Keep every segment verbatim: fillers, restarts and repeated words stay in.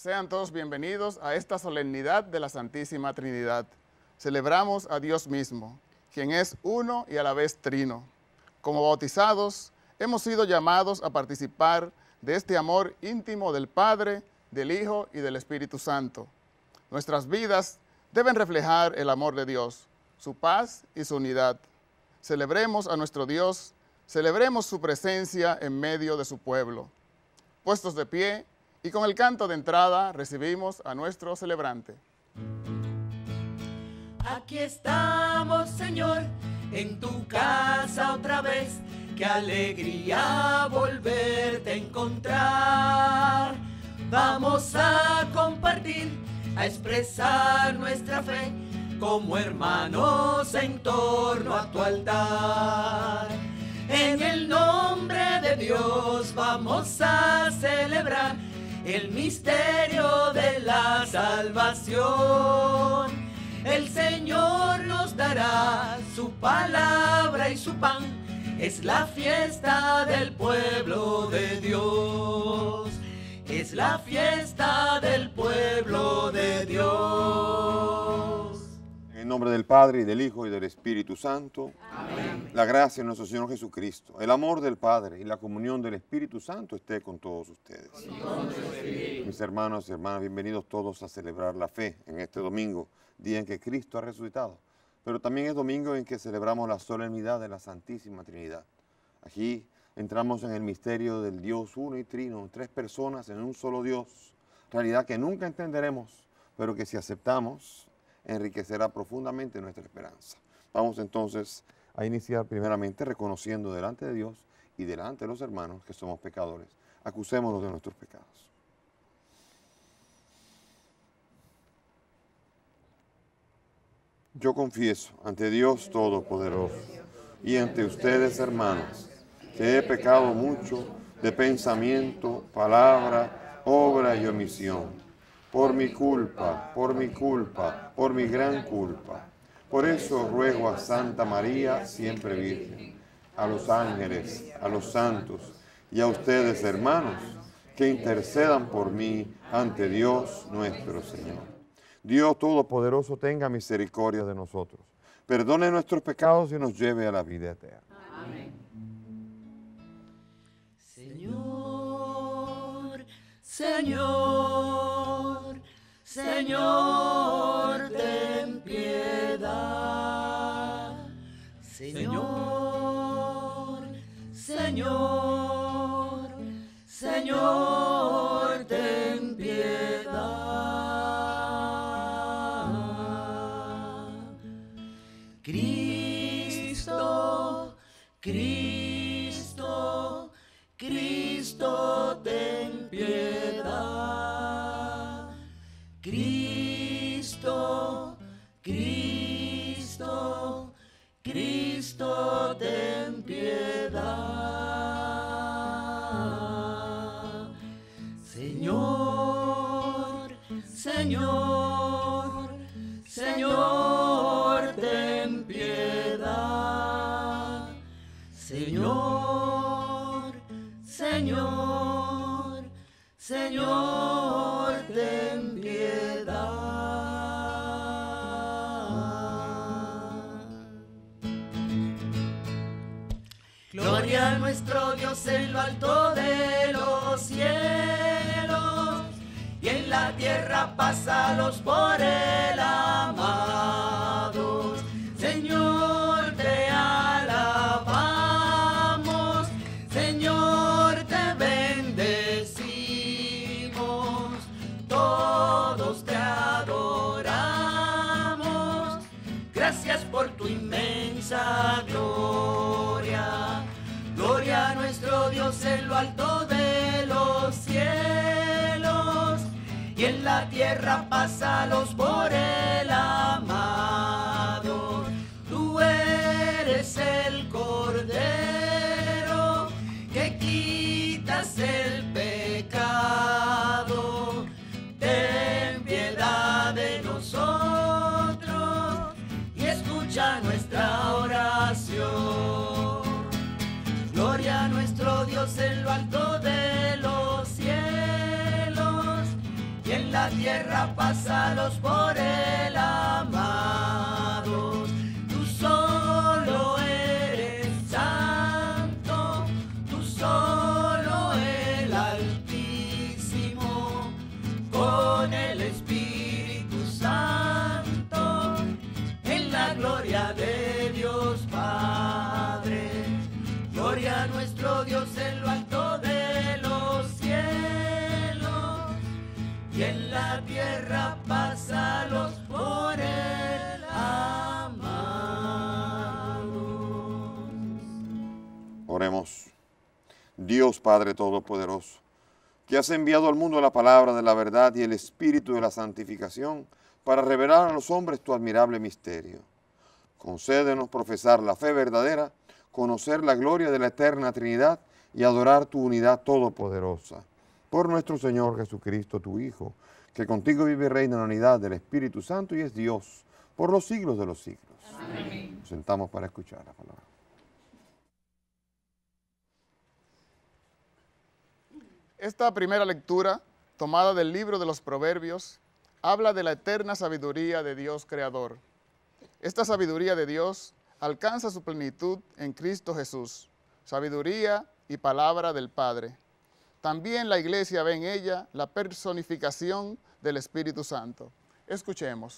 Sean todos bienvenidos a esta solemnidad de la Santísima Trinidad. Celebramos a Dios mismo, quien es uno y a la vez trino. Como bautizados, hemos sido llamados a participar de este amor íntimo del Padre, del Hijo y del Espíritu Santo. Nuestras vidas deben reflejar el amor de Dios, su paz y su unidad. Celebremos a nuestro Dios, celebremos su presencia en medio de su pueblo. Puestos de pie y con el canto de entrada recibimos a nuestro celebrante. Aquí estamos, Señor, en tu casa otra vez. Qué alegría volverte a encontrar. Vamos a compartir, a expresar nuestra fe como hermanos en torno a tu altar. En el nombre de Dios vamos a celebrar el misterio de la salvación. El Señor nos dará su palabra y su pan. Es la fiesta del pueblo de Dios. Es la fiesta del pueblo de Dios. En el nombre del Padre, y del Hijo, y del Espíritu Santo. Amén. La gracia de nuestro Señor Jesucristo, el amor del Padre y la comunión del Espíritu Santo esté con todos ustedes. Mis hermanos y hermanas, bienvenidos todos a celebrar la fe en este domingo, día en que Cristo ha resucitado. Pero también es domingo en que celebramos la solemnidad de la Santísima Trinidad. Aquí entramos en el misterio del Dios uno y trino, tres personas en un solo Dios, realidad que nunca entenderemos, pero que si aceptamos, enriquecerá profundamente nuestra esperanza. Vamos entonces a iniciar primeramente reconociendo delante de Dios y delante de los hermanos que somos pecadores. Acusémonos de nuestros pecados. Yo confieso ante Dios Todopoderoso y ante ustedes, hermanos, que he pecado mucho de pensamiento, palabra, obra y omisión, por mi culpa, por mi culpa, por mi gran culpa. Por eso ruego a Santa María, siempre Virgen, a los ángeles, a los santos y a ustedes, hermanos, que intercedan por mí ante Dios nuestro Señor. Dios Todopoderoso tenga misericordia de nosotros, perdone nuestros pecados y nos lleve a la vida eterna. Amén. Señor, Señor, Señor, ten piedad. Señor, Señor, Señor, ten piedad. Cristo, Cristo, Cristo, ten piedad. Cristo, Cristo, Cristo, ten piedad. Señor, Señor, Señor, ten piedad. Señor, Señor, Señor, ten piedad. Gloria a nuestro Dios en lo alto de los cielos, y en la tierra pásalos por él amados. Señor, te alabamos, Señor, te bendecimos, todos te adoramos. Gracias por tu inmensa gloria. Gloria a nuestro Dios en lo alto de los cielos, y en la tierra pásalos por el amado. Tú eres el Cordero que quitas el pecado. Ten piedad de nosotros y escucha nuestra oración. Gloria a nuestro Dios en lo alto de los cielos, y en la tierra pásalos por él amados. Tú solo eres santo, tú solo el Altísimo, con el Espíritu Santo, en la gloria de Dios Padre. Gloria a nuestro Dios en lo alto de los cielos, y en la tierra pásalos por él amados. Oremos. Dios Padre Todopoderoso, que has enviado al mundo la palabra de la verdad y el espíritu de la santificación para revelar a los hombres tu admirable misterio. Concédenos profesar la fe verdadera, conocer la gloria de la eterna Trinidad y adorar tu unidad todopoderosa. Por nuestro Señor Jesucristo, tu Hijo, que contigo vive y reina en la unidad del Espíritu Santo y es Dios por los siglos de los siglos. Amén. Nos sentamos para escuchar la palabra. Esta primera lectura, tomada del libro de los Proverbios, habla de la eterna sabiduría de Dios Creador. Esta sabiduría de Dios alcanza su plenitud en Cristo Jesús, sabiduría y palabra del Padre. También la Iglesia ve en ella la personificación del Espíritu Santo. Escuchemos.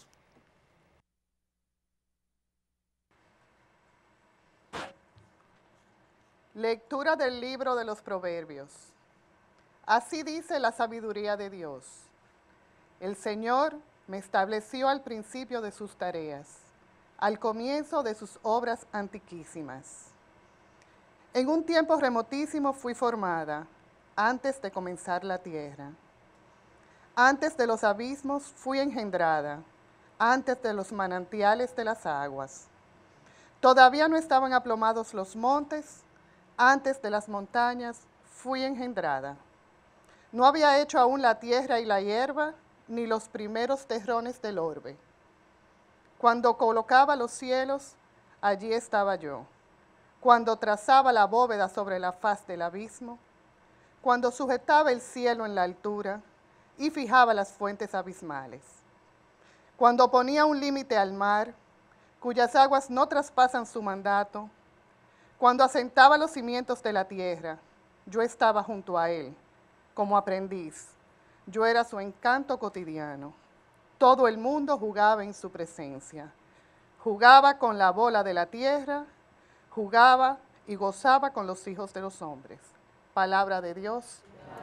Lectura del libro de los Proverbios. Así dice la sabiduría de Dios. El Señor me estableció al principio de sus tareas, al comienzo de sus obras antiquísimas. En un tiempo remotísimo fui formada, antes de comenzar la tierra. Antes de los abismos fui engendrada, antes de los manantiales de las aguas. Todavía no estaban aplomados los montes, antes de las montañas fui engendrada. No había hecho aún la tierra y la hierba, ni los primeros terrones del orbe. Cuando colocaba los cielos, allí estaba yo. Cuando trazaba la bóveda sobre la faz del abismo, cuando sujetaba el cielo en la altura y fijaba las fuentes abismales. Cuando ponía un límite al mar, cuyas aguas no traspasan su mandato. Cuando asentaba los cimientos de la tierra, yo estaba junto a él, como aprendiz. Yo era su encanto cotidiano. Todo el mundo jugaba en su presencia. Jugaba con la bola de la tierra, jugaba y gozaba con los hijos de los hombres. Palabra de Dios.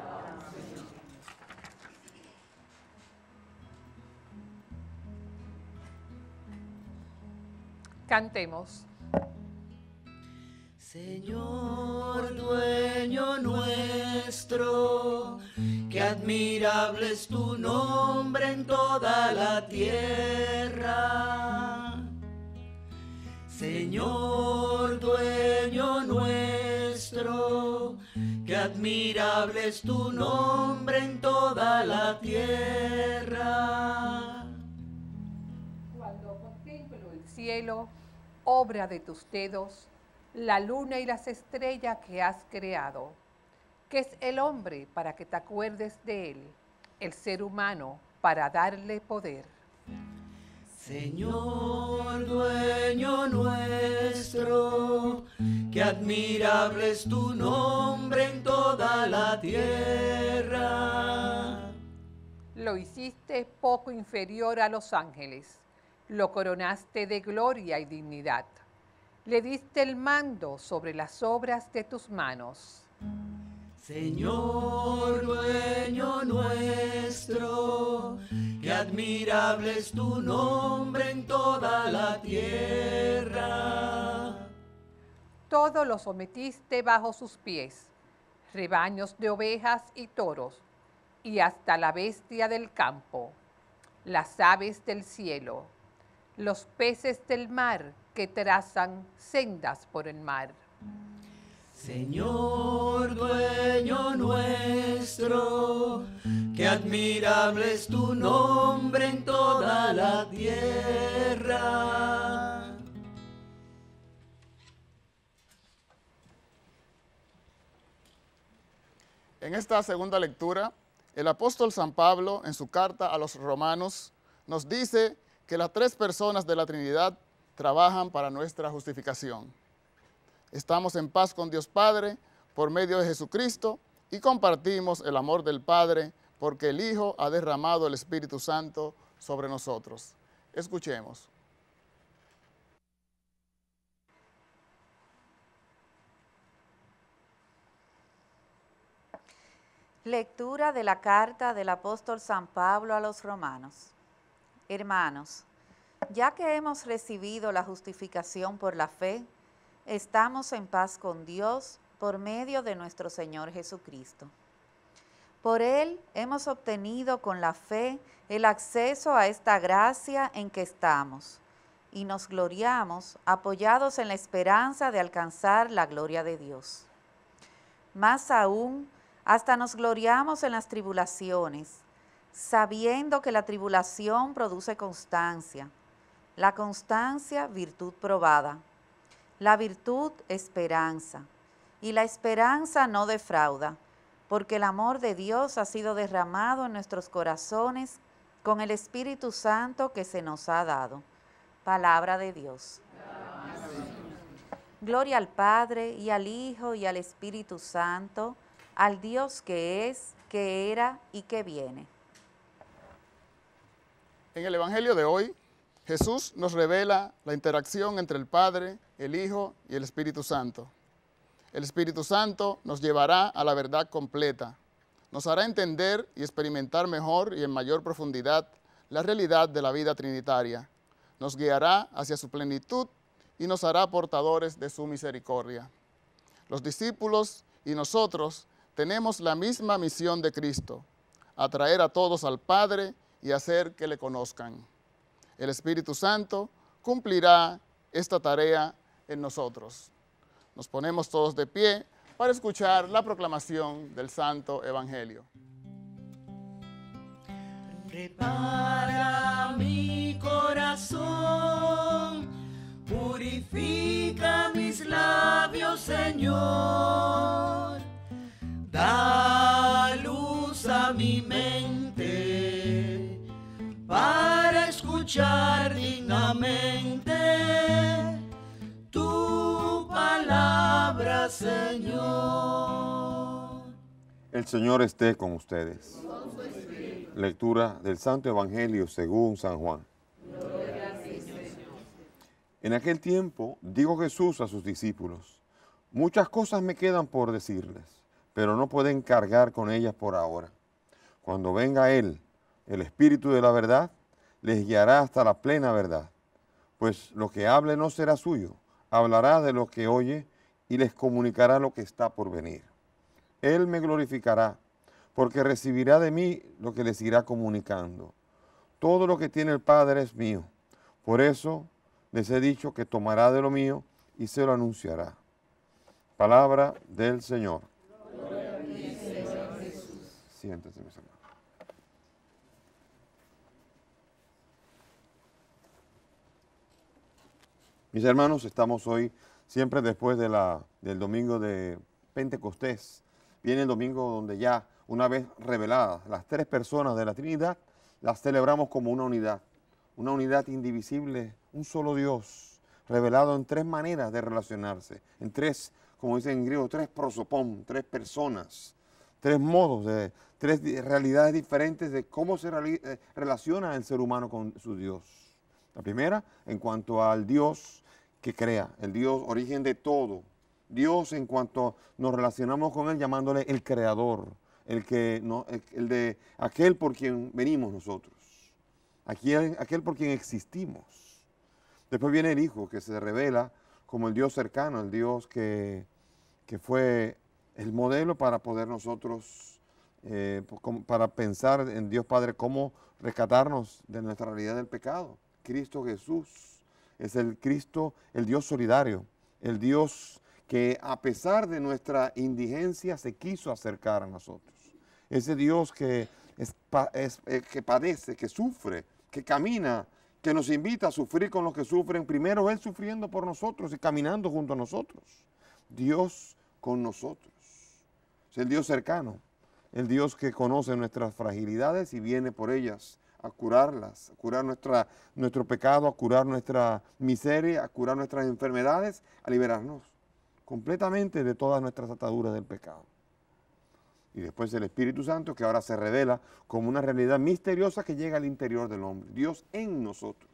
Cantemos. Señor, dueño nuestro, qué admirable es tu nombre en toda la tierra. Señor, dueño nuestro, qué admirable es tu nombre en toda la tierra. Cuando contemplo el cielo, obra de tus dedos, la luna y las estrellas que has creado. ¿Qué es el hombre para que te acuerdes de él? El ser humano para darle poder. Señor, dueño nuestro, qué admirable es tu nombre en toda la tierra. Lo hiciste poco inferior a los ángeles, lo coronaste de gloria y dignidad. Le diste el mando sobre las obras de tus manos. Señor, dueño nuestro, qué admirable es tu nombre en toda la tierra. Todo lo sometiste bajo sus pies, rebaños de ovejas y toros, y hasta la bestia del campo, las aves del cielo, los peces del mar que trazan sendas por el mar. Señor, dueño nuestro, qué admirable es tu nombre en toda la tierra. En esta segunda lectura El apóstol San Pablo, en su carta a los romanos, nos dice que las tres personas de la Trinidad trabajan para nuestra justificación. Estamos en paz con Dios Padre por medio de Jesucristo y compartimos el amor del Padre porque el Hijo ha derramado el Espíritu Santo sobre nosotros. Escuchemos. Lectura de la carta del apóstol San Pablo a los romanos. Hermanos, ya que hemos recibido la justificación por la fe, estamos en paz con Dios por medio de nuestro Señor Jesucristo. Por Él hemos obtenido con la fe el acceso a esta gracia en que estamos y nos gloriamos apoyados en la esperanza de alcanzar la gloria de Dios. Más aún, hasta nos gloriamos en las tribulaciones, sabiendo que la tribulación produce constancia, la constancia virtud probada, la virtud esperanza, y la esperanza no defrauda, porque el amor de Dios ha sido derramado en nuestros corazones con el Espíritu Santo que se nos ha dado. Palabra de Dios. Amén. Gloria al Padre, y al Hijo, y al Espíritu Santo, al Dios que es, que era y que viene. En el Evangelio de hoy, Jesús nos revela la interacción entre el Padre, el Hijo y el Espíritu Santo. El Espíritu Santo nos llevará a la verdad completa, nos hará entender y experimentar mejor y en mayor profundidad la realidad de la vida trinitaria, nos guiará hacia su plenitud y nos hará portadores de su misericordia. Los discípulos y nosotros tenemos la misma misión de Cristo, atraer a todos al Padre y hacer que le conozcan. El Espíritu Santo cumplirá esta tarea en nosotros. Nos ponemos todos de pie para escuchar la proclamación del Santo Evangelio. Prepara mi corazón, purifica mis labios, Señor. Da luz a mi mente para escuchar dignamente tu palabra, Señor. El Señor esté con ustedes. Lectura del Santo Evangelio según San Juan. Gloria a ti, Señor. En aquel tiempo dijo Jesús a sus discípulos: muchas cosas me quedan por decirles, pero no pueden cargar con ellas por ahora. Cuando venga Él, el Espíritu de la verdad, les guiará hasta la plena verdad. Pues lo que hable no será suyo, hablará de lo que oye y les comunicará lo que está por venir. Él me glorificará, porque recibirá de mí lo que les irá comunicando. Todo lo que tiene el Padre es mío. Por eso les he dicho que tomará de lo mío y se lo anunciará. Palabra del Señor. Gloria a ti, Señor Jesús. Siéntese, mis hermanos. Mis hermanos, estamos hoy, siempre después de la, del domingo de Pentecostés. Viene el domingo donde ya, una vez reveladas las tres personas de la Trinidad, las celebramos como una unidad. Una unidad indivisible, un solo Dios, revelado en tres maneras de relacionarse. En tres, como dicen en griego, tres prosopón, tres personas, tres modos, de, tres realidades diferentes de cómo se eh, relaciona el ser humano con su Dios. La primera, en cuanto al Dios que crea, el Dios origen de todo. Dios en cuanto nos relacionamos con Él llamándole el Creador, el, que, no, el, el de aquel por quien venimos nosotros, aquel, aquel por quien existimos. Después viene el Hijo que se revela como el Dios cercano, el Dios que, que fue el modelo para poder nosotros, eh, para pensar en Dios Padre, cómo rescatarnos de nuestra realidad del pecado. Cristo Jesús es el Cristo, el Dios solidario, el Dios que a pesar de nuestra indigencia se quiso acercar a nosotros. Ese Dios que, es, es, que padece, que sufre, que camina, que nos invita a sufrir con los que sufren. Primero Él sufriendo por nosotros y caminando junto a nosotros. Dios con nosotros. Es el Dios cercano. el Dios que conoce nuestras fragilidades y viene por ellas a curarlas, a curar nuestra, nuestro pecado, a curar nuestra miseria, a curar nuestras enfermedades, a liberarnos completamente de todas nuestras ataduras del pecado. Y después el Espíritu Santo, que ahora se revela como una realidad misteriosa que llega al interior del hombre. Dios en nosotros.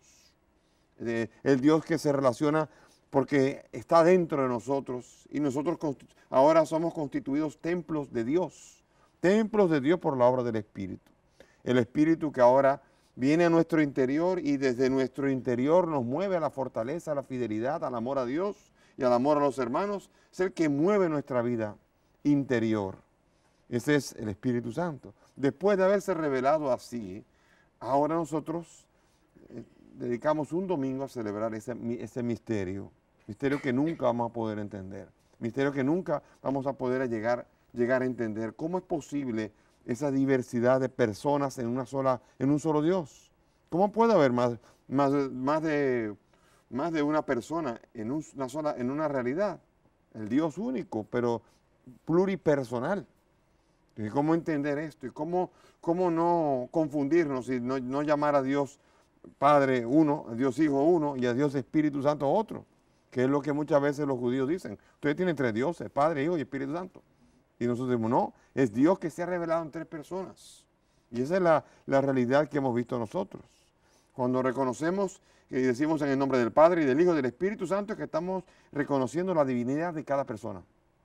El Dios que se relaciona porque está dentro de nosotros y nosotros ahora somos constituidos templos de Dios. Templos de Dios por la obra del Espíritu. El Espíritu que ahora viene a nuestro interior y desde nuestro interior nos mueve a la fortaleza, a la fidelidad, al amor a Dios y al amor a los hermanos. Es el que mueve nuestra vida interior. Ese es el Espíritu Santo. Después de haberse revelado así, ahora nosotros eh, dedicamos un domingo a celebrar ese, ese misterio. Misterio que nunca vamos a poder entender. Misterio que nunca vamos a poder llegar, llegar a entender. ¿Cómo es posible esa diversidad de personas en, una sola, en un solo Dios? ¿Cómo puede haber más, más, más, de, más de una persona en, un, una sola, en una realidad? El Dios único, pero pluripersonal. ¿Y cómo entender esto? ¿Y cómo, cómo no confundirnos y no, no llamar a Dios Padre uno, a Dios Hijo uno y a Dios Espíritu Santo otro? Que es lo que muchas veces los judíos dicen. Ustedes tienen tres dioses, Padre, Hijo y Espíritu Santo. Y nosotros decimos, no, es Dios que se ha revelado en tres personas. Y esa es la, la realidad que hemos visto nosotros. Cuando reconocemos y decimos en el nombre del Padre y del Hijo y del Espíritu Santo, es que estamos reconociendo la divinidad de cada persona.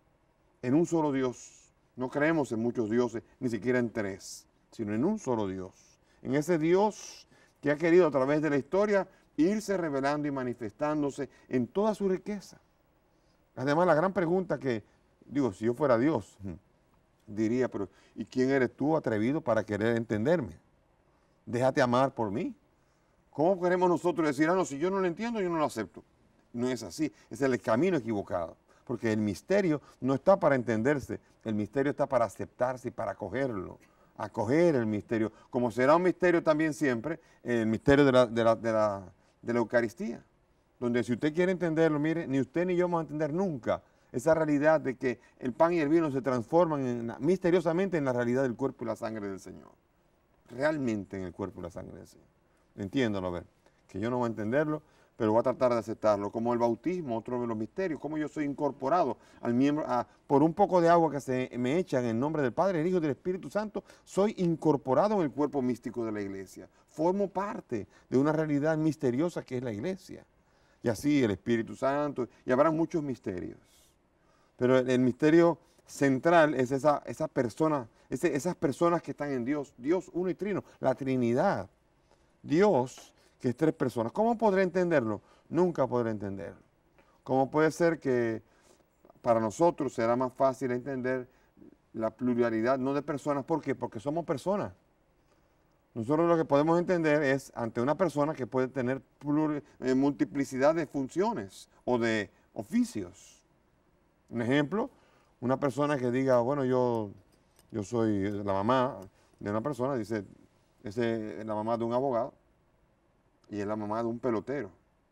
En un solo Dios. No creemos en muchos dioses, ni siquiera en tres, sino en un solo Dios. En ese Dios que ha querido a través de la historia irse revelando y manifestándose en toda su riqueza. Además, la gran pregunta que, digo, si yo fuera Dios, diría, pero ¿y quién eres tú, atrevido, para querer entenderme? Déjate amar por mí. ¿Cómo queremos nosotros decir, ah, no, si yo no lo entiendo, yo no lo acepto? No es así, es el camino equivocado. Porque el misterio no está para entenderse, el misterio está para aceptarse y para acogerlo, acoger el misterio, como será un misterio también siempre, el misterio de la, de la, de la, de la Eucaristía, donde si usted quiere entenderlo, mire, ni usted ni yo vamos a entender nunca esa realidad de que el pan y el vino se transforman en, misteriosamente en la realidad del cuerpo y la sangre del Señor, realmente en el cuerpo y la sangre del Señor. Entiéndalo, a ver, que yo no voy a entenderlo, pero voy a tratar de aceptarlo, como el bautismo, otro de los misterios, como yo soy incorporado al miembro, a, por un poco de agua que se me echa en el nombre del Padre, del Hijo y del Espíritu Santo, soy incorporado en el cuerpo místico de la iglesia, formo parte de una realidad misteriosa que es la iglesia, y así el Espíritu Santo, y habrá muchos misterios, pero el, el misterio central es esa, esa persona, ese, esas personas que están en Dios, Dios uno y trino, la Trinidad, Dios que es tres personas. ¿Cómo podré entenderlo? Nunca podré entenderlo. ¿Cómo puede ser que para nosotros será más fácil entender la pluralidad, no de personas? ¿Por qué? Porque somos personas. Nosotros lo que podemos entender es ante una persona que puede tener plur, eh, multiplicidad de funciones o de oficios. Un ejemplo, una persona que diga, bueno, yo, yo soy la mamá de una persona, dice, ese es la mamá de un abogado, y es la mamá de un pelotero.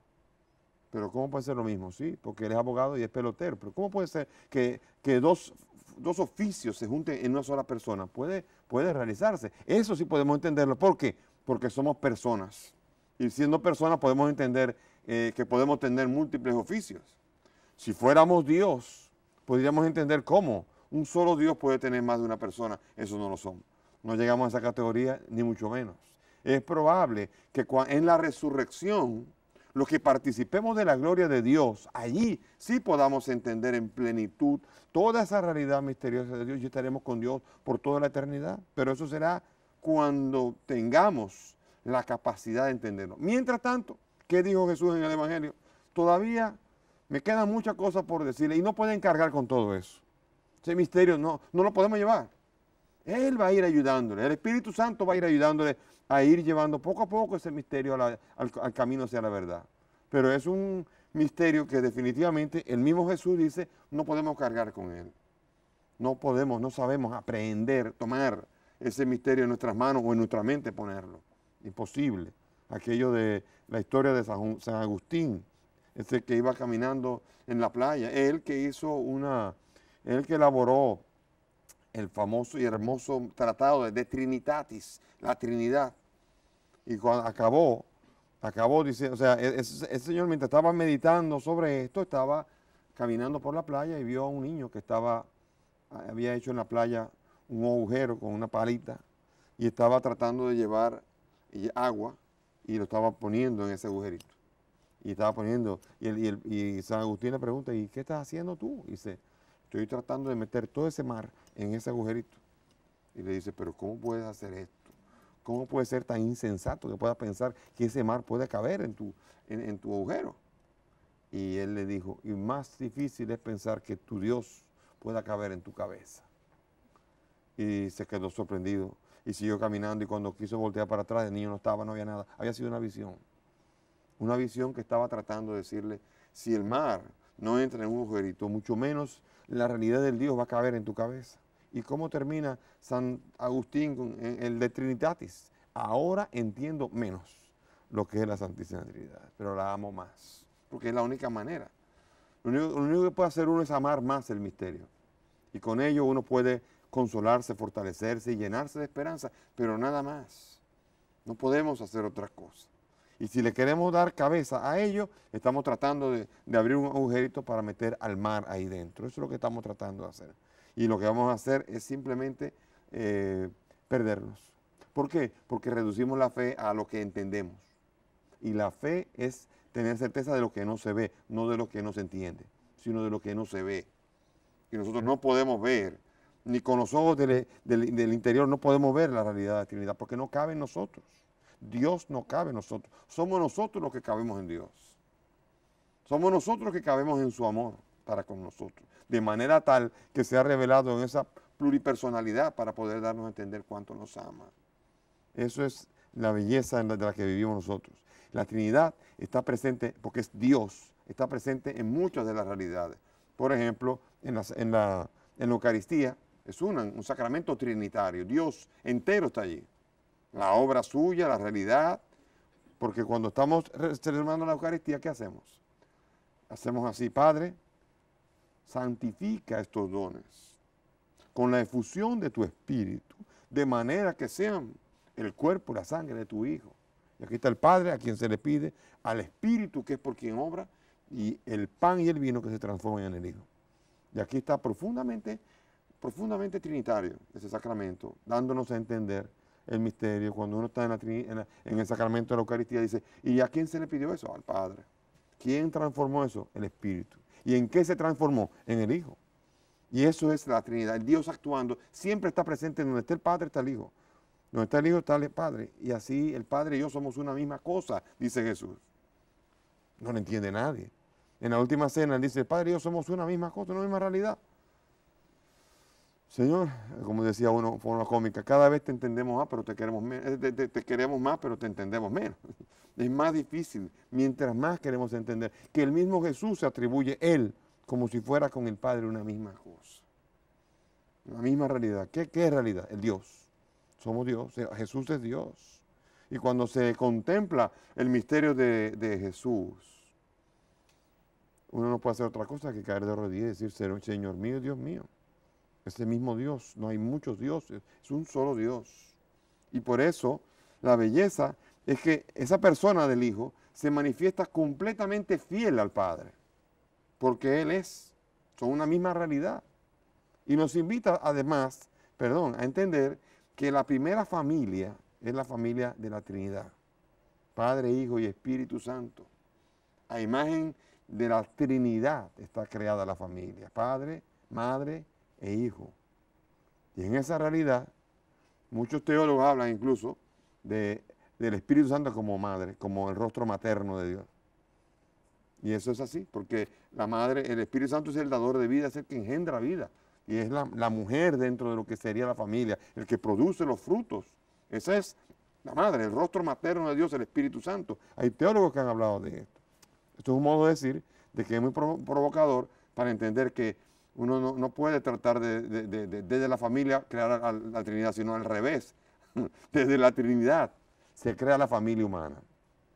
Pero ¿cómo puede ser lo mismo? Sí, porque él es abogado y es pelotero. Pero ¿cómo puede ser que, que dos, dos oficios se junten en una sola persona? Puede, puede realizarse. Eso sí podemos entenderlo. ¿Por qué? Porque somos personas. Y siendo personas podemos entender eh, que podemos tener múltiples oficios. Si fuéramos Dios, podríamos entender cómo un solo Dios puede tener más de una persona. Eso no lo somos. No llegamos a esa categoría, ni mucho menos. Es probable que en la resurrección, los que participemos de la gloria de Dios, allí sí podamos entender en plenitud toda esa realidad misteriosa de Dios y estaremos con Dios por toda la eternidad. Pero eso será cuando tengamos la capacidad de entenderlo. Mientras tanto, ¿qué dijo Jesús en el Evangelio? Todavía me quedan muchas cosas por decirle y no pueden cargar con todo eso. Ese misterio no, no lo podemos llevar. Él va a ir ayudándole, el Espíritu Santo va a ir ayudándole a ir llevando poco a poco ese misterio a la, al, al camino hacia la verdad. Pero es un misterio que definitivamente el mismo Jesús dice, no podemos cargar con él. No podemos, no sabemos aprehender, tomar ese misterio en nuestras manos o en nuestra mente ponerlo. Imposible. Aquello de la historia de San, San Agustín, ese que iba caminando en la playa, él que hizo una, él que elaboró el famoso y hermoso tratado de, de Trinitatis, la Trinidad. Y cuando acabó, acabó diciendo, o sea, ese, ese señor mientras estaba meditando sobre esto, estaba caminando por la playa y vio a un niño que estaba, había hecho en la playa un agujero con una palita y estaba tratando de llevar agua y lo estaba poniendo en ese agujerito. Y estaba poniendo, y, el, y, el, y San Agustín le pregunta, ¿y qué estás haciendo tú? Y dice, estoy tratando de meter todo ese mar en ese agujerito. Y le dice, pero ¿cómo puedes hacer esto? ¿Cómo puedes ser tan insensato que puedas pensar que ese mar puede caber en tu, en, en tu agujero? Y él le dijo, y más difícil es pensar que tu Dios pueda caber en tu cabeza. Y se quedó sorprendido y siguió caminando, y cuando quiso voltear para atrás, el niño no estaba, no había nada, había sido una visión. Una visión que estaba tratando de decirle, si el mar no entra en un agujerito, mucho menos la realidad del Dios va a caber en tu cabeza. ¿Y cómo termina San Agustín con el de Trinitatis? Ahora entiendo menos lo que es la Santísima Trinidad, pero la amo más, porque es la única manera. Lo único, lo único que puede hacer uno es amar más el misterio. Y con ello uno puede consolarse, fortalecerse y llenarse de esperanza, pero nada más. No podemos hacer otra cosa. Y si le queremos dar cabeza a ello, estamos tratando de, de abrir un agujerito para meter al mar ahí dentro. Eso es lo que estamos tratando de hacer. Y lo que vamos a hacer es simplemente eh, perdernos. ¿Por qué? Porque reducimos la fe a lo que entendemos. Y la fe es tener certeza de lo que no se ve, no de lo que no se entiende, sino de lo que no se ve. Y nosotros no podemos ver, ni con los ojos del, del, del interior no podemos ver la realidad de la Trinidad, porque no cabe en nosotros. Dios no cabe en nosotros. Somos nosotros los que cabemos en Dios. Somos nosotros los que cabemos en su amor para con nosotros. De manera tal que se ha revelado en esa pluripersonalidad para poder darnos a entender cuánto nos ama. Eso es la belleza de la que vivimos nosotros. La Trinidad está presente, porque es Dios, está presente en muchas de las realidades. Por ejemplo, en la, en la, en la Eucaristía es una, un sacramento trinitario. Dios entero está allí. La obra suya, la realidad, porque cuando estamos celebrando la Eucaristía, ¿qué hacemos? Hacemos así, Padre, santifica estos dones con la efusión de tu Espíritu, de manera que sean el cuerpo y la sangre de tu Hijo. Y aquí está el Padre, a quien se le pide, al Espíritu, que es por quien obra, y el pan y el vino que se transforman en el Hijo. Y aquí está profundamente, profundamente trinitario ese sacramento, dándonos a entender el misterio. Cuando uno está en, la, en, la, en el sacramento de la Eucaristía, dice, ¿y a quién se le pidió eso? Al Padre. ¿Quién transformó eso? El Espíritu. ¿Y en qué se transformó? En el Hijo. Y eso es la Trinidad. El Dios actuando siempre está presente. Donde está el Padre está el Hijo. Donde está el Hijo está el Padre. Y así el Padre y yo somos una misma cosa, dice Jesús. No lo entiende nadie. En la última cena él dice, el Padre y yo somos una misma cosa, una misma realidad. Señor, como decía uno, forma cómica, cada vez te entendemos más, pero te queremos menos. Te, te, te queremos más, pero te entendemos menos. Es más difícil, mientras más queremos entender, que el mismo Jesús se atribuye él como si fuera con el Padre una misma cosa. La misma realidad. ¿Qué, qué es realidad? El Dios. Somos Dios. Jesús es Dios. Y cuando se contempla el misterio de, de Jesús, uno no puede hacer otra cosa que caer de rodillas y decir, Señor mío, Dios mío. Ese mismo Dios, no hay muchos dioses, es un solo Dios. Y por eso la belleza es que esa persona del Hijo se manifiesta completamente fiel al Padre, porque Él es, son una misma realidad. Y nos invita además, perdón, a entender que la primera familia es la familia de la Trinidad, Padre, Hijo y Espíritu Santo. A imagen de la Trinidad está creada la familia, Padre, Madre e Hijo. Y en esa realidad, muchos teólogos hablan incluso de, del Espíritu Santo como madre, como el rostro materno de Dios. Y eso es así, porque la madre, el Espíritu Santo es el dador de vida, es el que engendra vida. Y es la, la mujer dentro de lo que sería la familia, el que produce los frutos. Esa es la madre, el rostro materno de Dios, el Espíritu Santo. Hay teólogos que han hablado de esto. Esto es un modo de decir de que es muy provocador para entender que uno no, no puede tratar de, de, de, de, desde la familia crear a, a la Trinidad, sino al revés. Desde la Trinidad se crea la familia humana.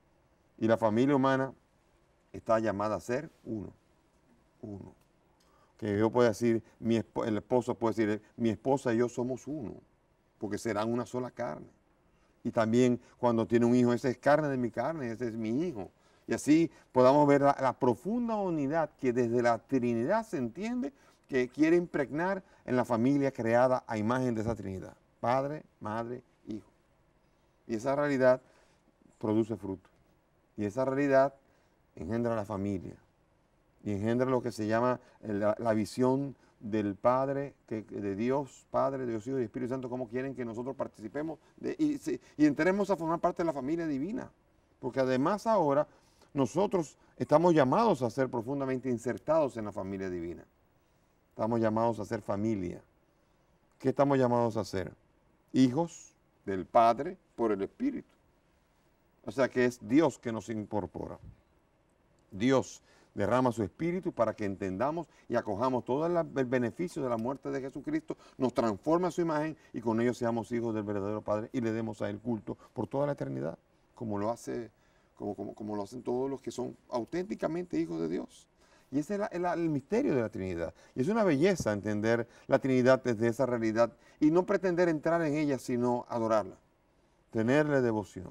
Y la familia humana está llamada a ser uno. Uno. Que yo pueda decir, mi esp- el esposo puede decir, mi esposa y yo somos uno, porque serán una sola carne. Y también cuando tiene un hijo, ese es carne de mi carne, ese es mi hijo. Y así podamos ver la, la profunda unidad que desde la Trinidad se entiende que quiere impregnar en la familia creada a imagen de esa Trinidad. Padre, madre, hijo. Y esa realidad produce fruto. Y esa realidad engendra la familia. Y engendra lo que se llama la, la visión del Padre, que, de Dios, Padre, Dios Hijo y Espíritu Santo, cómo quieren que nosotros participemos de, y, y entremos a formar parte de la familia divina. Porque además ahora nosotros estamos llamados a ser profundamente insertados en la familia divina. Estamos llamados a ser familia. ¿Qué estamos llamados a ser? Hijos del Padre por el Espíritu. O sea que es Dios que nos incorpora. Dios derrama su Espíritu para que entendamos y acojamos todo el beneficio de la muerte de Jesucristo, nos transforma a su imagen y con ello seamos hijos del verdadero Padre y le demos a Él culto por toda la eternidad, como lo hace, como, como, como lo hacen todos los que son auténticamente hijos de Dios. Y ese es la, el, el misterio de la Trinidad. Y es una belleza entender la Trinidad desde esa realidad y no pretender entrar en ella, sino adorarla, tenerle devoción.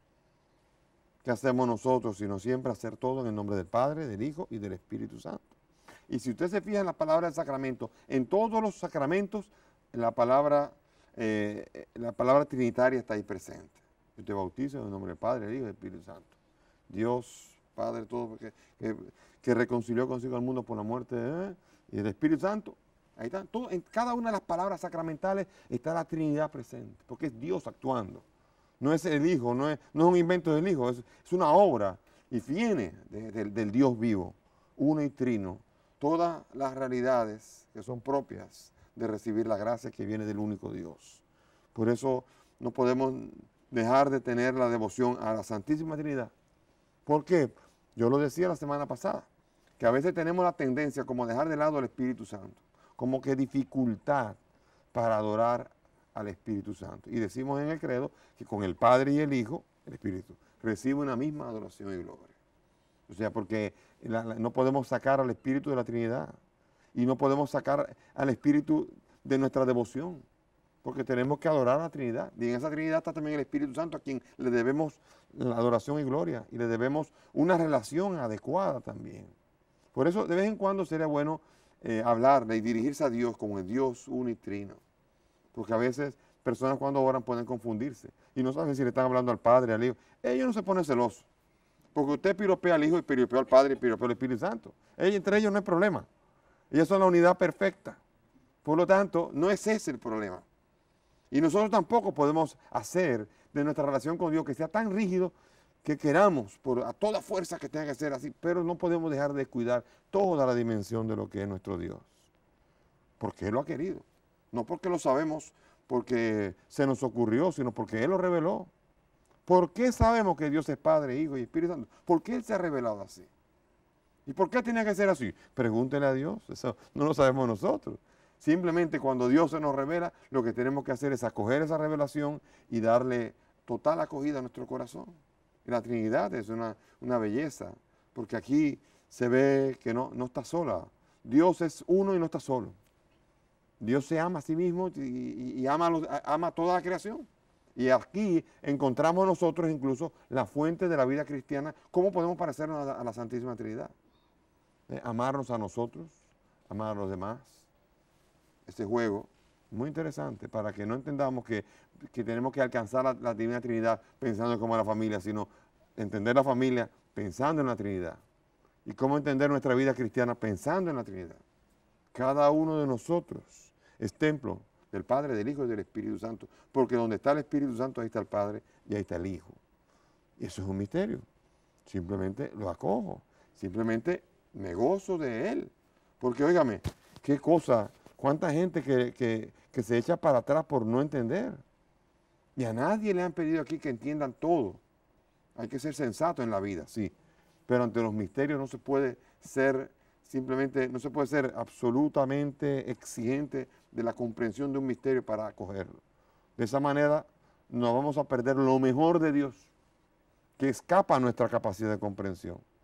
¿Qué hacemos nosotros? Sino siempre hacer todo en el nombre del Padre, del Hijo y del Espíritu Santo. Y si usted se fija en la palabra del sacramento, en todos los sacramentos, la palabra, eh, la palabra trinitaria está ahí presente. Yo te bautizo en el nombre del Padre, del Hijo y del Espíritu Santo. Dios, Padre, todo, que, que, que reconcilió consigo al mundo por la muerte de él, y el Espíritu Santo. Ahí está. Todo, en cada una de las palabras sacramentales está la Trinidad presente, porque es Dios actuando. No es el Hijo, no es, no es un invento del Hijo, es, es una obra y viene de, de, del Dios vivo, uno y trino, todas las realidades que son propias de recibir la gracia que viene del único Dios. Por eso no podemos dejar de tener la devoción a la Santísima Trinidad. ¿Por qué? Yo lo decía la semana pasada, que a veces tenemos la tendencia como a dejar de lado al Espíritu Santo, como que dificultad para adorar al Espíritu Santo. Y decimos en el credo que con el Padre y el Hijo, el Espíritu, recibe una misma adoración y gloria. O sea, porque la, la, no podemos sacar al Espíritu de la Trinidad y no podemos sacar al Espíritu de nuestra devoción, porque tenemos que adorar a la Trinidad. Y en esa Trinidad está también el Espíritu Santo, a quien le debemos la adoración y gloria y le debemos una relación adecuada también. Por eso de vez en cuando sería bueno eh, hablarle y dirigirse a Dios como el Dios uno y trino. Porque a veces personas cuando oran pueden confundirse y no saben si le están hablando al Padre, al Hijo. Ellos no se ponen celosos, porque usted piropea al Hijo y piropea al Padre y piropea al Espíritu Santo. Ellos, entre ellos no hay problema. Ellos son la unidad perfecta. Por lo tanto, no es ese el problema. Y nosotros tampoco podemos hacer de nuestra relación con Dios que sea tan rígido que queramos por a toda fuerza que tenga que ser así, pero no podemos dejar de cuidar toda la dimensión de lo que es nuestro Dios. Porque Él lo ha querido. No porque lo sabemos, porque se nos ocurrió, sino porque Él lo reveló. ¿Por qué sabemos que Dios es Padre, Hijo y Espíritu Santo? ¿Por qué Él se ha revelado así? ¿Y por qué tenía que ser así? Pregúntele a Dios, eso no lo sabemos nosotros. Simplemente cuando Dios se nos revela, lo que tenemos que hacer es acoger esa revelación y darle total acogida a nuestro corazón. Y la Trinidad es una, una belleza, porque aquí se ve que no, no está sola. Dios es uno y no está solo. Dios se ama a sí mismo y, y, y ama, a los, ama a toda la creación. Y aquí encontramos nosotros incluso la fuente de la vida cristiana, cómo podemos parecernos a, a la Santísima Trinidad. Eh, amarnos a nosotros, amar a los demás. Este juego, muy interesante, para que no entendamos que, que tenemos que alcanzar la, la Divina Trinidad pensando como la familia, sino entender la familia pensando en la Trinidad. Y cómo entender nuestra vida cristiana pensando en la Trinidad. Cada uno de nosotros es templo del Padre, del Hijo y del Espíritu Santo, porque donde está el Espíritu Santo, ahí está el Padre y ahí está el Hijo. Y eso es un misterio. Simplemente lo acojo, simplemente me gozo de Él. Porque, óigame, qué cosa, cuánta gente que, que, que se echa para atrás por no entender. Y a nadie le han pedido aquí que entiendan todo. Hay que ser sensato en la vida, sí. Pero ante los misterios no se puede ser simplemente, no se puede ser absolutamente exigente de la comprensión de un misterio para acogerlo. De esa manera nos vamos a perder lo mejor de Dios, que escapa a nuestra capacidad de comprensión.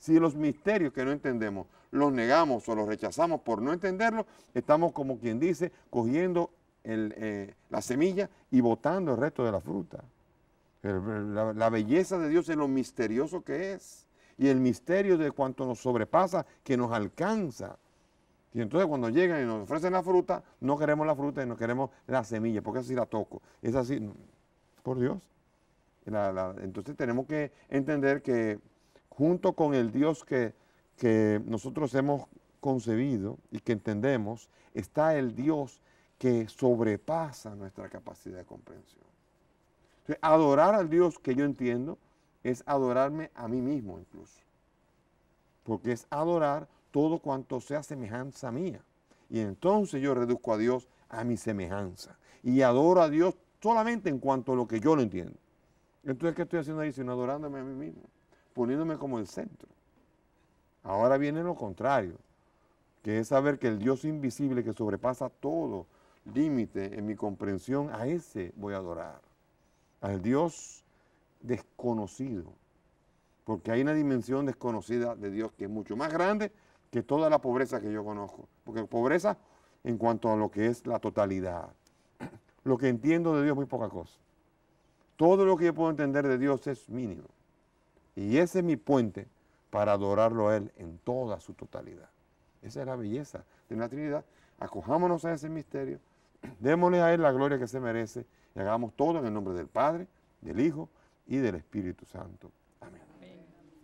Si los misterios que no entendemos los negamos o los rechazamos por no entenderlos, estamos como quien dice, cogiendo el, eh, la semilla y botando el resto de la fruta. El, la, la belleza de Dios es lo misterioso que es. Y el misterio de cuanto nos sobrepasa, que nos alcanza. Y entonces cuando llegan y nos ofrecen la fruta, no queremos la fruta y no queremos la semilla, porque así la toco. Es así, no, por Dios. La, la, entonces tenemos que entender que junto con el Dios que, que nosotros hemos concebido y que entendemos, está el Dios que sobrepasa nuestra capacidad de comprensión. Entonces, adorar al Dios que yo entiendo es adorarme a mí mismo incluso, porque es adorar todo cuanto sea semejanza mía. Y entonces yo reduzco a Dios a mi semejanza y adoro a Dios solamente en cuanto a lo que yo lo entiendo. Entonces, ¿qué estoy haciendo ahí? Sino adorándome a mí mismo, poniéndome como el centro. Ahora viene lo contrario, que es saber que el Dios invisible que sobrepasa todo límite en mi comprensión, a ese voy a adorar. Al Dios desconocido, porque hay una dimensión desconocida de Dios que es mucho más grande que toda la pobreza que yo conozco, porque pobreza en cuanto a lo que es la totalidad. Lo que entiendo de Dios es muy poca cosa. Todo lo que yo puedo entender de Dios es mínimo. Y ese es mi puente para adorarlo a Él en toda su totalidad. Esa es la belleza de la Trinidad. Acojámonos a ese misterio, démosle a Él la gloria que se merece y hagamos todo en el nombre del Padre, del Hijo y del Espíritu Santo. Amén. Amén.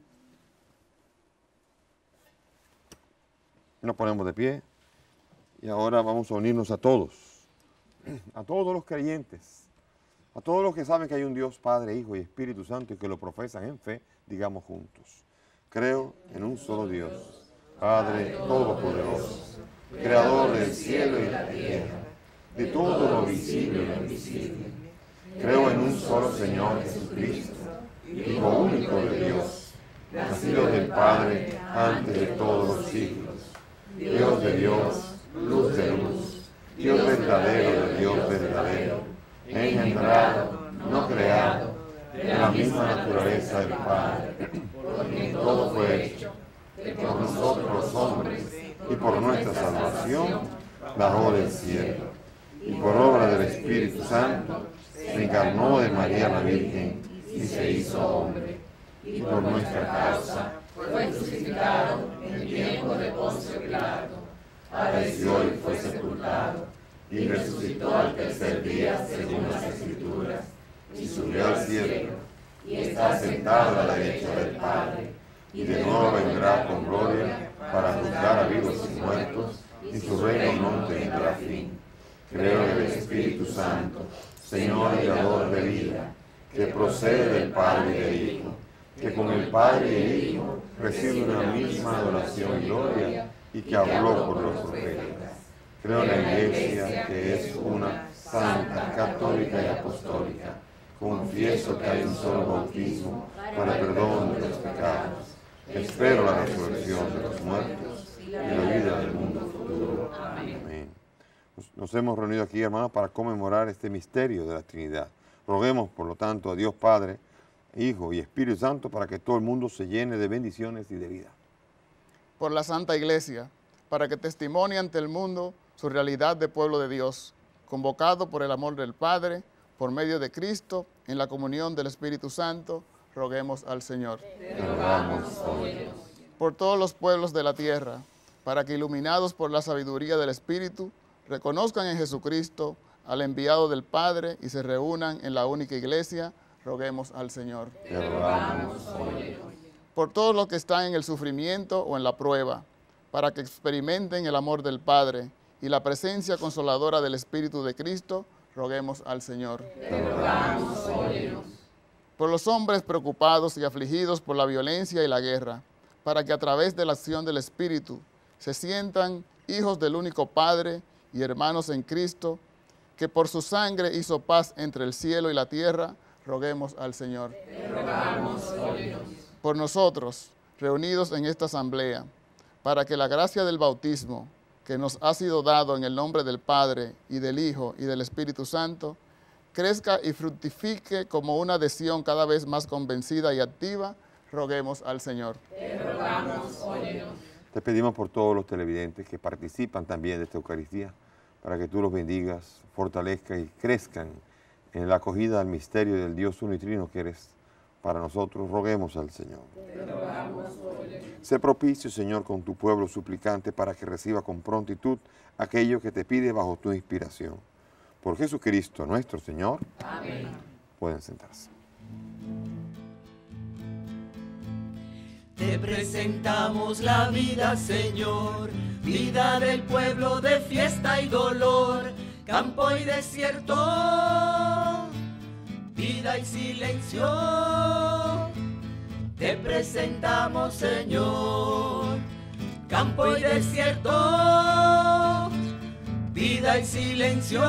Nos ponemos de pie y ahora vamos a unirnos a todos, a todos los creyentes, a todos los que saben que hay un Dios Padre, Hijo y Espíritu Santo y que lo profesan en fe, digamos juntos. Creo en un solo Dios, Padre Todopoderoso, Creador del cielo y la tierra, de todo lo visible y lo invisible. Creo en un solo Señor Jesucristo, Hijo único de Dios, nacido del Padre antes de todos los siglos, Dios de Dios, luz de luz, Dios verdadero de Dios verdadero, engendrado, no creado, de la misma naturaleza del Padre, por quien todo fue hecho, que por nosotros los hombres y por nuestra salvación bajó del cielo, y por obra del Espíritu Santo se encarnó de María la Virgen y se hizo hombre, y por nuestra causa fue crucificado en tiempo de Poncio Pilato, padeció y fue sepultado, y resucitó al tercer día según las Escrituras, y subió al cielo, y está sentado a la derecha del Padre, y de nuevo vendrá con gloria para juzgar a vivos y muertos, y su reino no tendrá fin. Creo en el Espíritu Santo, Señor y Dador de vida, que procede del Padre y del Hijo, que con el Padre y el Hijo recibe una misma adoración y gloria, y que habló por los profetas. Creo en la Iglesia, que es una, santa, católica y apostólica. Confieso que hay un solo bautismo para el perdón de los pecados. Espero la resurrección de los muertos y la vida del mundo futuro. Amén. Amén. Nos, nos hemos reunido aquí, hermanos, para conmemorar este misterio de la Trinidad. Roguemos, por lo tanto, a Dios Padre, Hijo y Espíritu Santo para que todo el mundo se llene de bendiciones y de vida. Por la Santa Iglesia, para que testimonie ante el mundo su realidad de pueblo de Dios, convocado por el amor del Padre, por medio de Cristo, en la comunión del Espíritu Santo, roguemos al Señor. Te rogamos hoy. Por todos los pueblos de la tierra, para que iluminados por la sabiduría del Espíritu, reconozcan en Jesucristo al enviado del Padre y se reúnan en la única Iglesia, roguemos al Señor. Te rogamos hoy. Por todos los que están en el sufrimiento o en la prueba, para que experimenten el amor del Padre y la presencia consoladora del Espíritu de Cristo, roguemos al Señor. Te rogamos hoy. Por los hombres preocupados y afligidos por la violencia y la guerra, para que a través de la acción del Espíritu se sientan hijos del único Padre y hermanos en Cristo, que por su sangre hizo paz entre el cielo y la tierra, roguemos al Señor. Te rogamos, óyenos. Por nosotros, reunidos en esta asamblea, para que la gracia del bautismo, que nos ha sido dado en el nombre del Padre y del Hijo y del Espíritu Santo, crezca y fructifique como una adhesión cada vez más convencida y activa, Roguemos al Señor. Te rogamos, óyenos. Te pedimos por todos los televidentes que participan también de esta Eucaristía, para que tú los bendigas, fortalezcas y crezcan en la acogida al misterio del Dios uno y trino que eres para nosotros. Roguemos al Señor. Te rogamos, óyenos. Sé propicio, Señor, con tu pueblo suplicante para que reciba con prontitud aquello que te pide bajo tu inspiración. Por Jesucristo nuestro Señor. Amén. Pueden sentarse. Te presentamos la vida, Señor, vida del pueblo de fiesta y dolor, campo y desierto, vida y silencio. Te presentamos, Señor, campo y desierto, vida y silencio.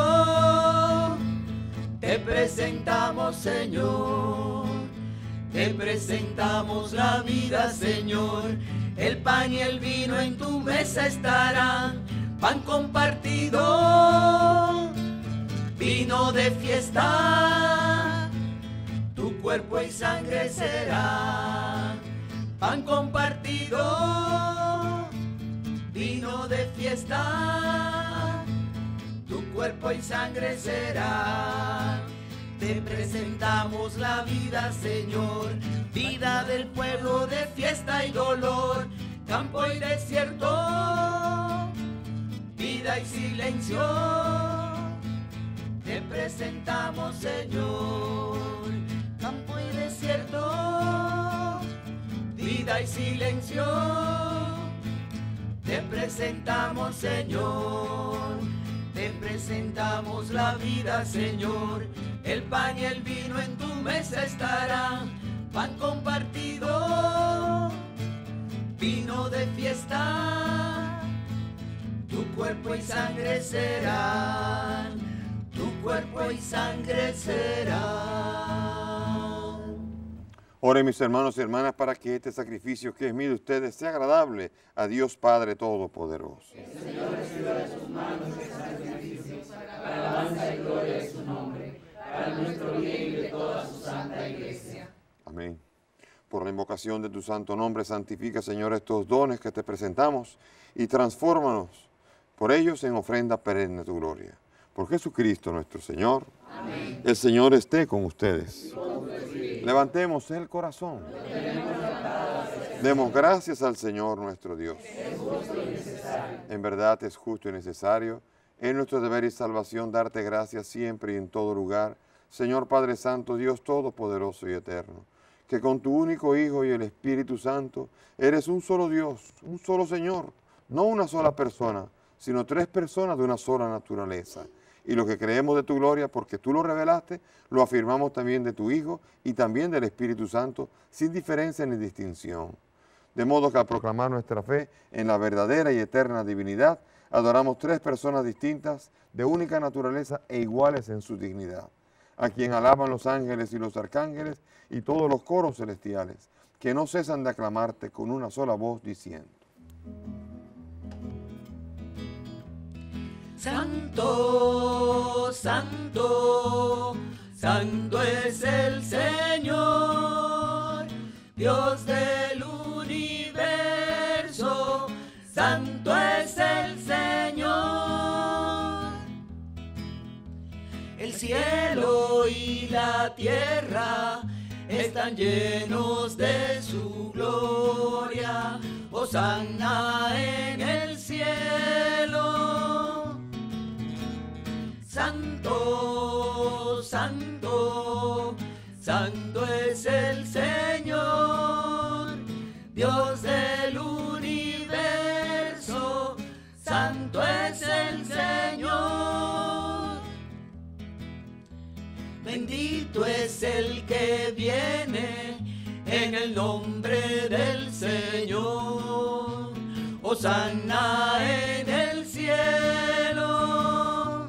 Te presentamos, Señor. Te presentamos la vida, Señor, el pan y el vino en tu mesa estarán, pan compartido, vino de fiesta, tu cuerpo y sangre será, pan compartido, vino de fiesta, tu cuerpo y sangre será. Te presentamos la vida, Señor, vida del pueblo de fiesta y dolor, campo y desierto, vida y silencio. Te presentamos, Señor, campo y desierto, vida y silencio. Te presentamos, Señor, te presentamos la vida, Señor, el pan y el vino en tu mesa estarán, pan compartido, vino de fiesta, tu cuerpo y sangre serán, tu cuerpo y sangre serán. Oren, mis hermanos y hermanas, para que este sacrificio que es mío de ustedes sea agradable a Dios Padre Todopoderoso. El Señor reciba de sus manos este sacrificio para alabanza y gloria de su nombre, para nuestro bien y de toda su santa iglesia. Amén. Por la invocación de tu santo nombre, santifica, Señor, estos dones que te presentamos y transfórmanos por ellos en ofrenda perenne a tu gloria. Por Jesucristo nuestro Señor. Amén. El Señor esté con ustedes. Levantemos el corazón. Demos gracias al Señor nuestro Dios. En verdad es justo y necesario. Es nuestro deber y salvación darte gracias siempre y en todo lugar, Señor Padre Santo, Dios Todopoderoso y Eterno, que con tu único Hijo y el Espíritu Santo eres un solo Dios, un solo Señor, no una sola persona, sino tres personas de una sola naturaleza. Y lo que creemos de tu gloria, porque tú lo revelaste, lo afirmamos también de tu Hijo y también del Espíritu Santo, sin diferencia ni distinción. De modo que al proclamar nuestra fe en la verdadera y eterna divinidad, adoramos tres personas distintas, de única naturaleza e iguales en su dignidad, a quien alaban los ángeles y los arcángeles y todos los coros celestiales, que no cesan de aclamarte con una sola voz diciendo: Santo, santo, santo es el Señor, Dios del universo, santo es el Señor. El cielo y la tierra están llenos de su gloria, hosana en el cielo. Santo, santo, santo es el Señor, Dios del universo, santo es el Señor. Bendito es el que viene en el nombre del Señor, hosana en el cielo.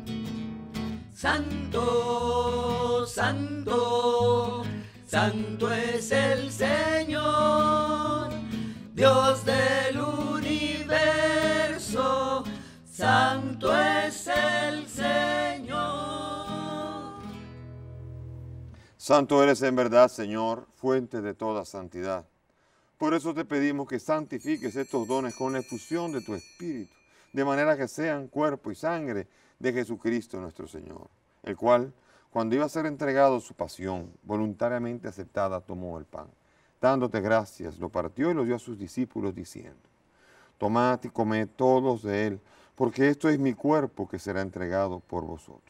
Santo, santo, santo es el Señor, Dios del universo, santo es el Señor. Santo eres en verdad, Señor, fuente de toda santidad. Por eso te pedimos que santifiques estos dones con la efusión de tu Espíritu, de manera que sean cuerpo y sangre de Jesucristo nuestro Señor, el cual, cuando iba a ser entregado su pasión, voluntariamente aceptada, tomó el pan. Dándote gracias, lo partió y lo dio a sus discípulos, diciendo: tomad y comed todos de él, porque esto es mi cuerpo que será entregado por vosotros.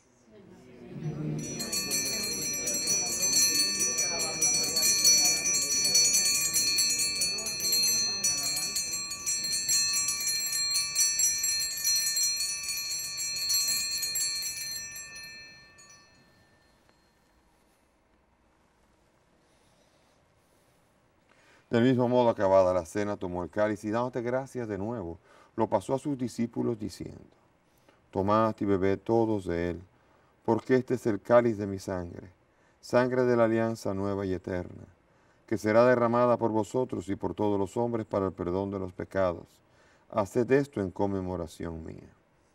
Del mismo modo, acabada la cena, tomó el cáliz y dándote gracias de nuevo, lo pasó a sus discípulos diciendo: tomad y bebed todos de él, porque este es el cáliz de mi sangre, sangre de la alianza nueva y eterna, que será derramada por vosotros y por todos los hombres para el perdón de los pecados. Haced esto en conmemoración mía.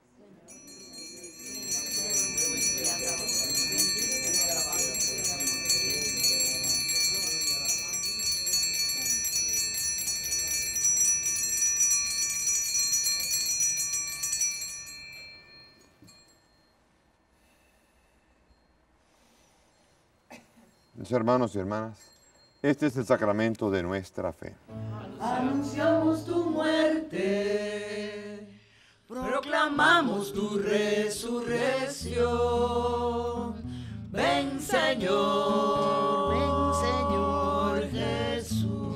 Mis hermanos y hermanas, este es el sacramento de nuestra fe. Anunciamos tu muerte, proclamamos tu resurrección. Ven, Señor, ven, Señor Jesús.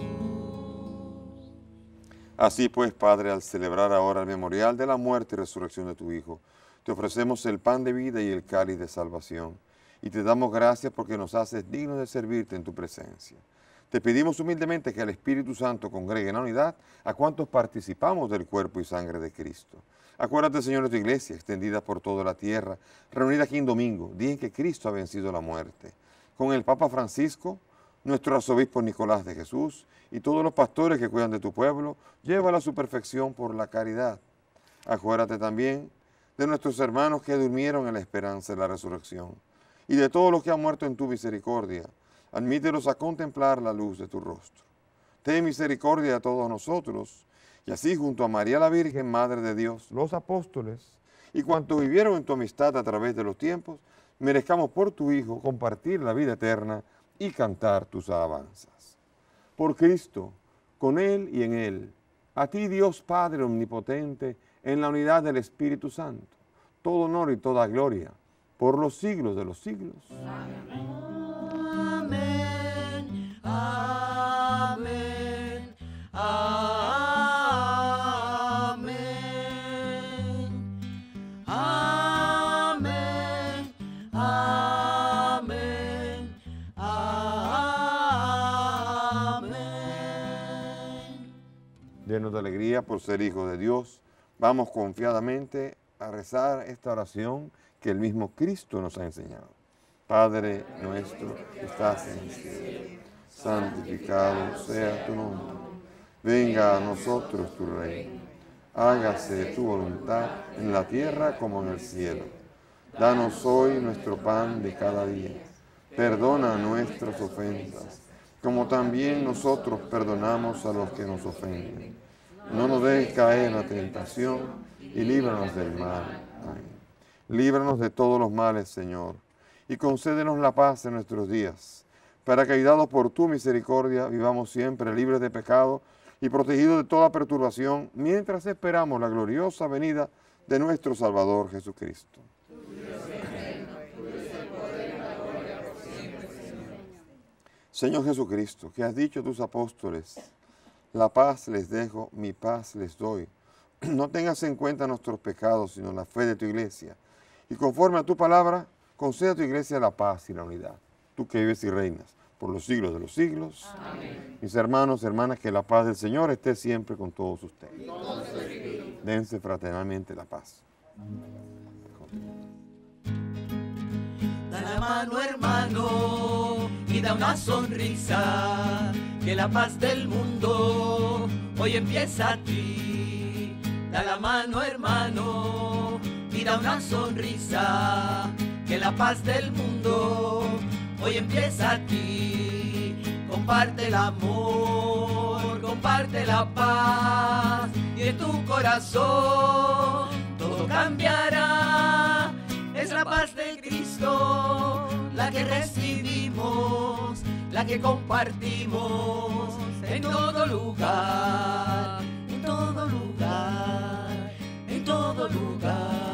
Así pues, Padre, al celebrar ahora el memorial de la muerte y resurrección de tu Hijo, te ofrecemos el pan de vida y el cáliz de salvación. Y te damos gracias porque nos haces dignos de servirte en tu presencia. Te pedimos humildemente que el Espíritu Santo congregue en la unidad a cuantos participamos del cuerpo y sangre de Cristo. Acuérdate, Señor, de tu iglesia, extendida por toda la tierra, reunida aquí en domingo, día en que Cristo ha vencido la muerte. Con el Papa Francisco, nuestro arzobispo Nicolás de Jesús y todos los pastores que cuidan de tu pueblo, llévala a su perfección por la caridad. Acuérdate también de nuestros hermanos que durmieron en la esperanza de la resurrección, y de todos los que han muerto en tu misericordia, admítelos a contemplar la luz de tu rostro. Ten misericordia a todos nosotros, y así junto a María la Virgen, Madre de Dios, los apóstoles, y cuantos vivieron en tu amistad a través de los tiempos, merezcamos por tu Hijo compartir la vida eterna y cantar tus alabanzas. Por Cristo, con Él y en Él, a ti Dios Padre Omnipotente, en la unidad del Espíritu Santo, todo honor y toda gloria, por los siglos de los siglos. Amén, amén, amén, amén, amén, amén. Llenos de alegría por ser hijos de Dios, vamos confiadamente a rezar esta oración que el mismo Cristo nos ha enseñado. Padre nuestro que estás en el cielo, santificado sea tu nombre. Venga a nosotros tu reino. Hágase tu voluntad en la tierra como en el cielo. Danos hoy nuestro pan de cada día. Perdona nuestras ofensas, como también nosotros perdonamos a los que nos ofenden. No nos dejes caer en la tentación y líbranos del mal. Amén. Líbranos de todos los males, Señor, y concédenos la paz en nuestros días, para que, ayudados por tu misericordia, vivamos siempre libres de pecado y protegidos de toda perturbación, mientras esperamos la gloriosa venida de nuestro Salvador Jesucristo. Señor Jesucristo, que has dicho a tus apóstoles: la paz les dejo, mi paz les doy. No tengas en cuenta nuestros pecados, sino la fe de tu iglesia. Y conforme a tu palabra, concede a tu iglesia la paz y la unidad. Tú que vives y reinas por los siglos de los siglos. Amén. Mis hermanos, hermanas, que la paz del Señor esté siempre con todos ustedes. Y con su espíritu. Dense fraternalmente la paz. Da la mano, hermano, y da una sonrisa, que la paz del mundo hoy empieza a ti. Da la mano, hermano, y da una sonrisa, que la paz del mundo hoy empieza aquí. Comparte el amor, comparte la paz, y en tu corazón todo cambiará. Es la paz de Cristo la que recibimos, la que compartimos en todo lugar, en todo lugar, en todo lugar.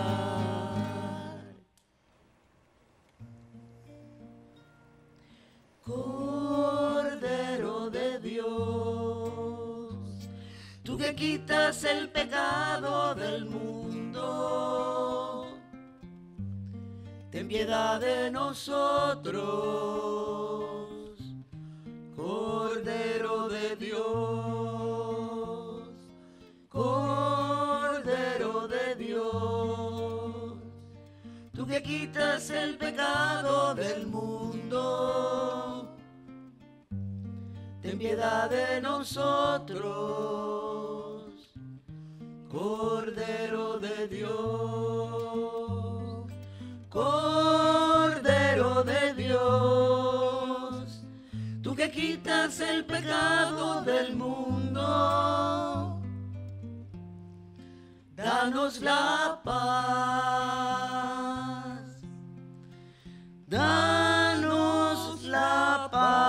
Cordero de Dios, tú que quitas el pecado del mundo, ten piedad de nosotros. Cordero de Dios, Cordero de Dios, tú que quitas el pecado del mundo, ten piedad de nosotros. Cordero de Dios, Cordero de Dios, tú que quitas el pecado del mundo, danos la paz, danos la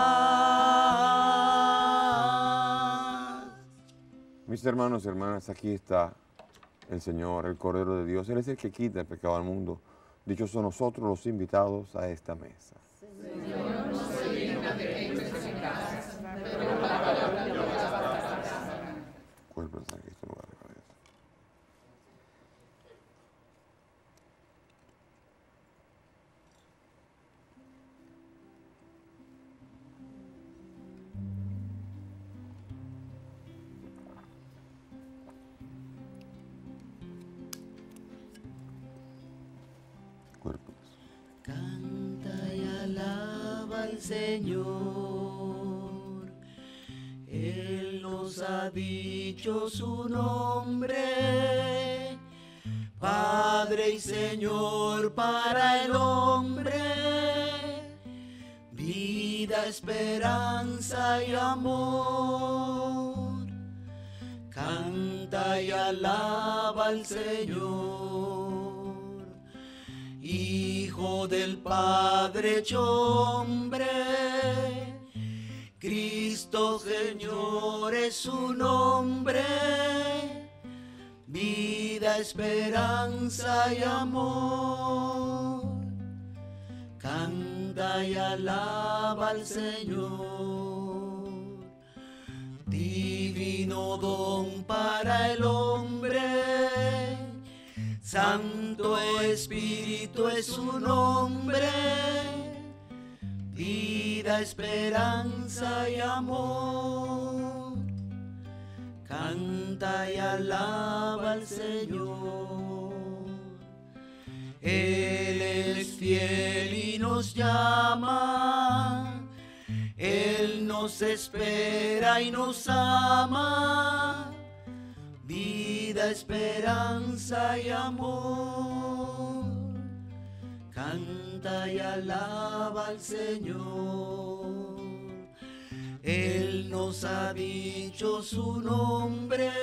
paz. Mis hermanos y hermanas, aquí está el Señor, el Cordero de Dios. Él es el que quita el pecado al mundo. Dichosos nosotros los invitados a esta mesa. Señor, no soy digna de que entres en casa, pero la palabra de Dios bastará. Cuerpo de San Cristo, lugar de cabeza. Cuerpo. Canta y alaba al Señor, Él nos ha dicho su nombre, Padre y Señor para el hombre, vida, esperanza y amor. Canta y alaba al Señor, Hijo del Padre hecho hombre, Cristo Señor es su nombre, vida, esperanza y amor. Canta y alaba al Señor, divino don para el hombre, Santo Espíritu es su nombre, vida, esperanza y amor. Canta y alaba al Señor. Él es fiel y nos llama, Él nos espera y nos ama, vida, esperanza y amor. Canta y alaba al Señor. Él nos ha dicho su nombre,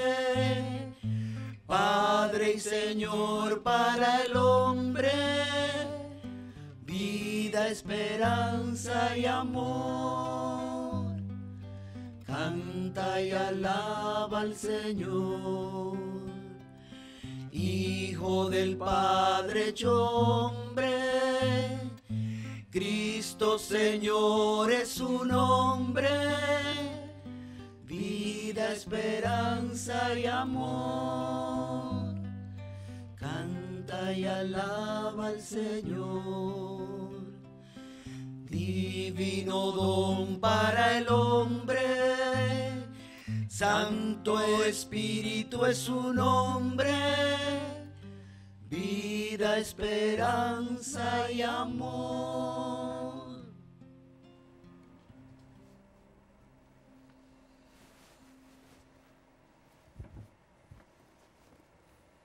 Padre y Señor para el hombre, vida, esperanza y amor. Canta y alaba al Señor, Hijo del Padre hecho hombre, Cristo Señor es su nombre, vida, esperanza y amor. Canta y alaba al Señor, divino don para el hombre, Santo Espíritu es su nombre, vida, esperanza y amor.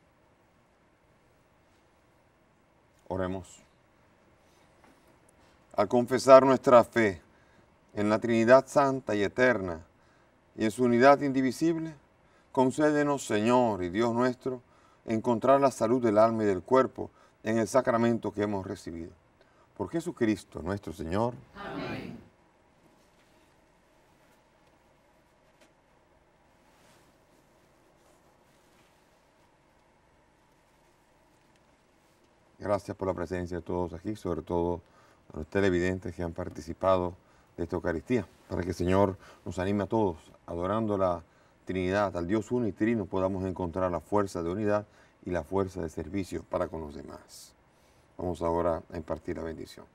Oremos. Al confesar nuestra fe en la Trinidad Santa y Eterna y en su unidad indivisible, concédenos, Señor y Dios nuestro, encontrar la salud del alma y del cuerpo en el sacramento que hemos recibido. Por Jesucristo nuestro Señor. Amén. Gracias por la presencia de todos aquí, sobre todo a los televidentes que han participado de esta Eucaristía, para que el Señor nos anime a todos, adorando la Trinidad, al Dios uno y trino, podamos encontrar la fuerza de unidad y la fuerza de servicio para con los demás. Vamos ahora a impartir la bendición.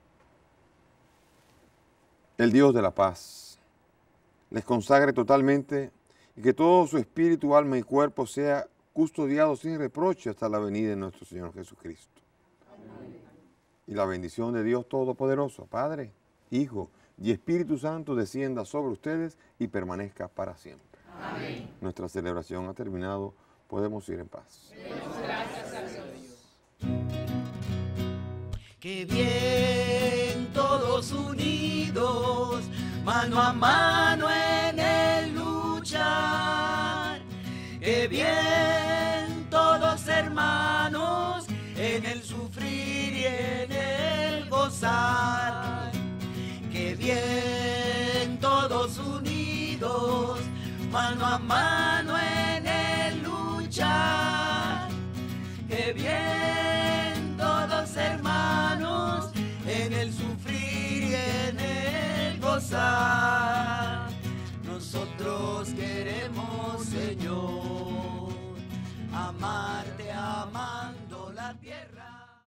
El Dios de la paz les consagre totalmente y que todo su espíritu, alma y cuerpo sea custodiado sin reproche hasta la venida de nuestro Señor Jesucristo. Y la bendición de Dios Todopoderoso, Padre, Hijo y Espíritu Santo, descienda sobre ustedes y permanezca para siempre. Amén. Nuestra celebración ha terminado. Podemos ir en paz. Demos gracias a Dios. Qué bien todos unidos, mano a mano en el luchar. Qué bien todos hermanos en el sufrir y en el gozar. Qué bien todos unidos, mano a mano en el luchar. Qué bien todos hermanos en el sufrir y en el gozar. Nosotros queremos, Señor, amarte amando la tierra.